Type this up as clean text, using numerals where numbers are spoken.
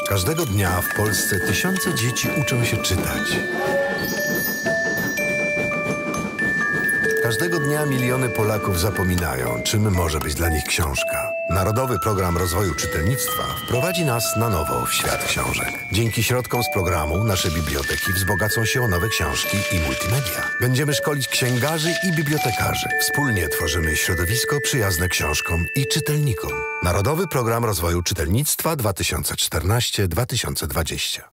Każdego dnia w Polsce tysiące dzieci uczą się czytać. Każdego dnia miliony Polaków zapominają, czym może być dla nich książka. Narodowy Program Rozwoju Czytelnictwa wprowadzi nas na nowo w świat książek. Dzięki środkom z programu nasze biblioteki wzbogacą się o nowe książki i multimedia. Będziemy szkolić księgarzy i bibliotekarzy. Wspólnie tworzymy środowisko przyjazne książkom i czytelnikom. Narodowy Program Rozwoju Czytelnictwa 2014-2020.